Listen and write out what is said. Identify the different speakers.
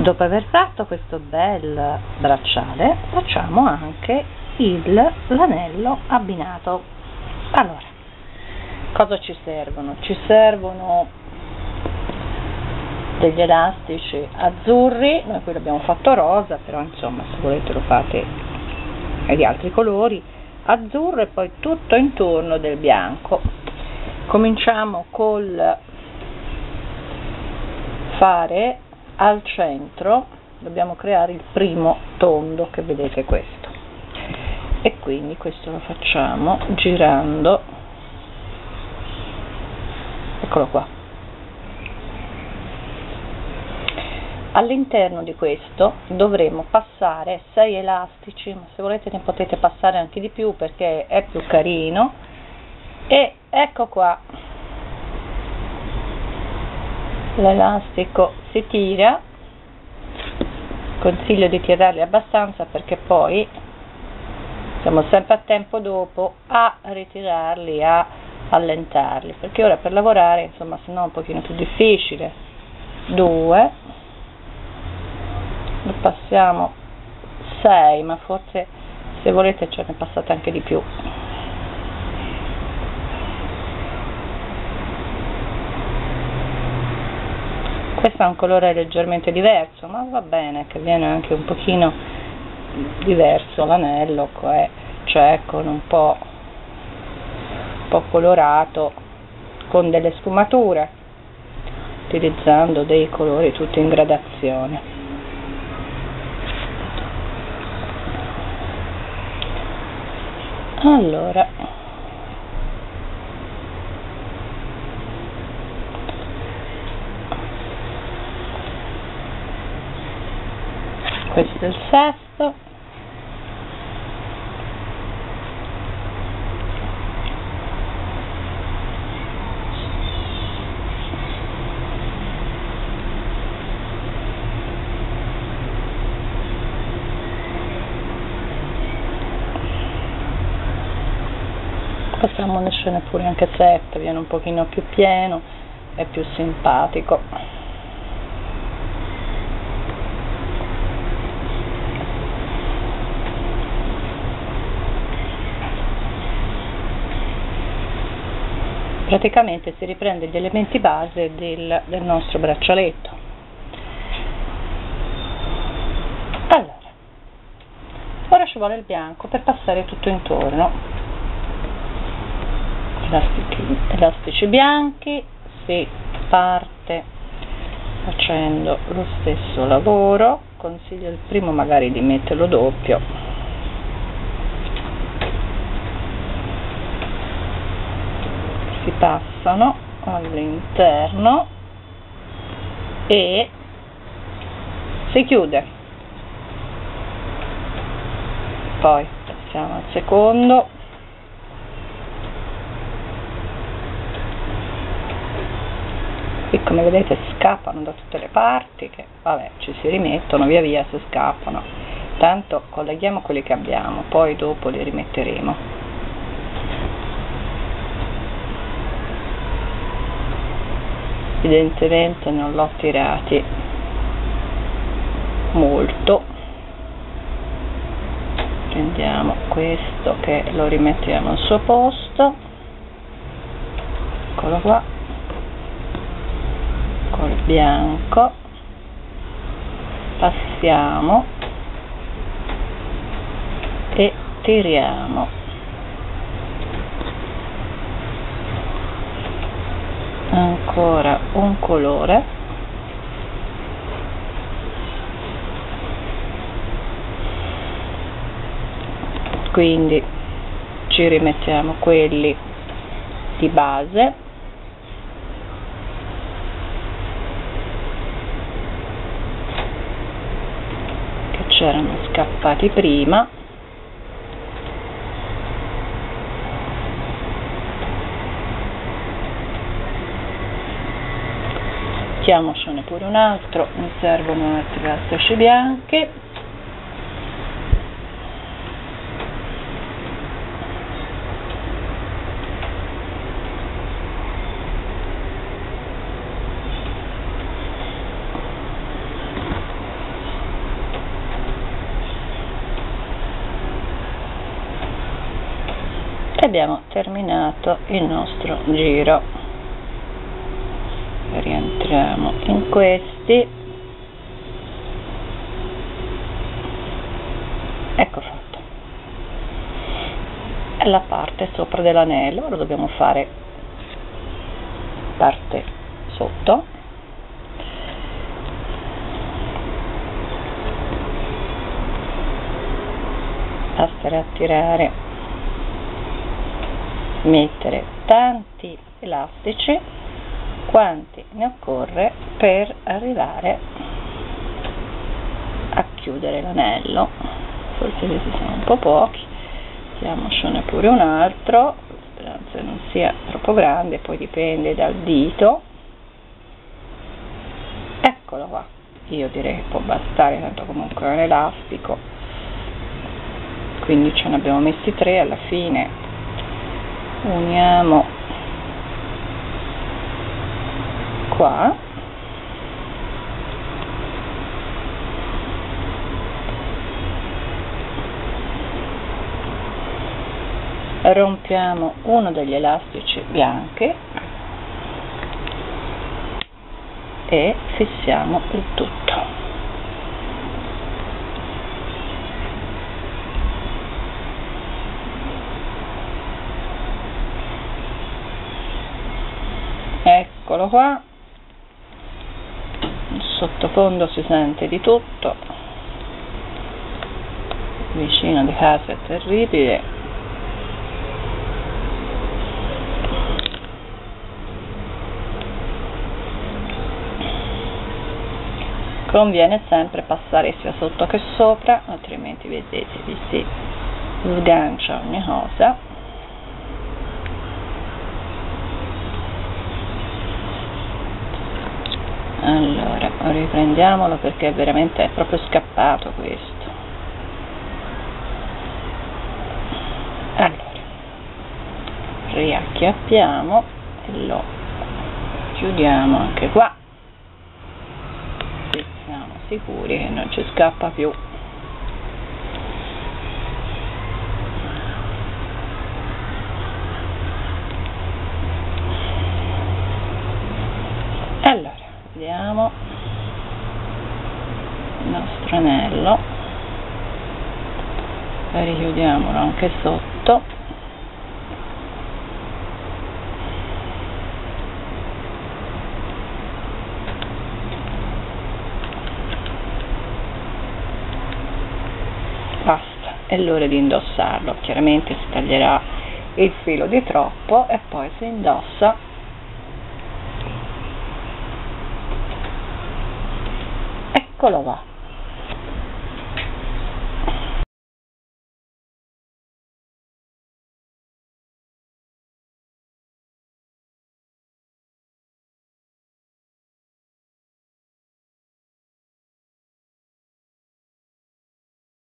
Speaker 1: Dopo aver fatto questo bel bracciale, facciamo anche l'anello abbinato. Allora, cosa ci servono? Ci servono degli elastici azzurri, noi qui l'abbiamo fatto rosa, però insomma se volete lo fate di altri colori, azzurro e poi tutto intorno del bianco. Cominciamo col fare al centro, dobbiamo creare il primo tondo che vedete, questo, e quindi questo lo facciamo girando, eccolo qua. All'interno di questo dovremo passare 6 elastici, ma se volete ne potete passare anche di più perché è più carino, e ecco qua, l'elastico si tira, consiglio di tirarli abbastanza perché poi siamo sempre a tempo dopo a ritirarli, a allentarli, perché ora per lavorare insomma se no è un pochino più difficile. 2, ne passiamo 6, ma forse se volete ce ne passate anche di più. Questo ha un colore leggermente diverso, ma va bene che viene anche un pochino diverso l'anello, cioè con un po' colorato, con delle sfumature, utilizzando dei colori tutti in gradazione. Allora, questo è il sesto, possiamo scene pure anche 7, viene un pochino più pieno e più simpatico. Praticamente si riprende gli elementi base del nostro braccialetto. Allora, ora ci vuole il bianco per passare tutto intorno. Elastici bianchi, si parte facendo lo stesso lavoro, consiglio il primo magari di metterlo doppio. Si passano all'interno e si chiude, poi passiamo al secondo, qui come vedete scappano da tutte le parti, che vabbè ci si rimettono via via se scappano, tanto colleghiamo quelli che abbiamo, poi dopo li rimetteremo. Evidentemente non l'ho tirati molto, prendiamo questo che lo rimettiamo al suo posto, eccolo qua, col bianco passiamo e tiriamo. Ancora un colore, quindi ci rimettiamo quelli di base, che c'erano scappati prima, mettiamocene pure un altro, mi servono altri elastici bianchi, e abbiamo terminato il nostro giro. Rientriamo in questi, ecco fatto, è la parte sopra dell'anello. Ora dobbiamo fare parte sotto, basta attirare, mettere tanti elastici quanti ne occorre per arrivare a chiudere l'anello. Forse questi sono un po' pochi, diamocene pure un altro, speranza non sia troppo grande, poi dipende dal dito. Eccolo qua, io direi che può bastare, tanto comunque è un elastico, quindi ce ne abbiamo messi 3 alla fine. Uniamo qua, rompiamo uno degli elastici bianchi e fissiamo il tutto. Eccolo qua, il sottofondo si sente di tutto, vicino di casa è terribile. Conviene sempre passare sia sotto che sopra, altrimenti vedete vi si sgancia ogni cosa. Allora riprendiamolo perché veramente è proprio scappato questo. Allora riacchiappiamo e lo chiudiamo anche qua, così siamo sicuri che non ci scappa più. Allora vediamo il nostro anello, richiudiamolo anche sotto, basta, è l'ora di indossarlo. Chiaramente si taglierà il filo di troppo e poi si indossa. Eccolo qua.